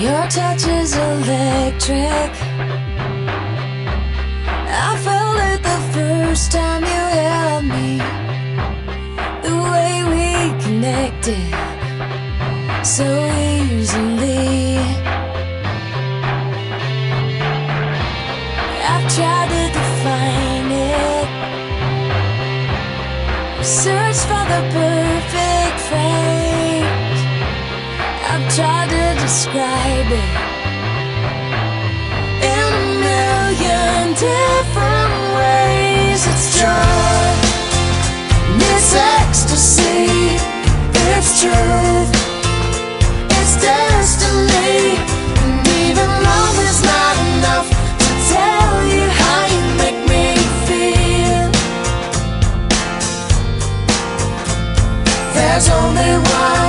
Your touch is electric. I felt it the first time you held me. The way we connected so easily. I've tried to define it, search for the perfect phrase. I've tried to describe it in a million different ways. It's joy, it's ecstasy, it's truth, it's destiny. And even love is not enough to tell you how you make me feel. There's only one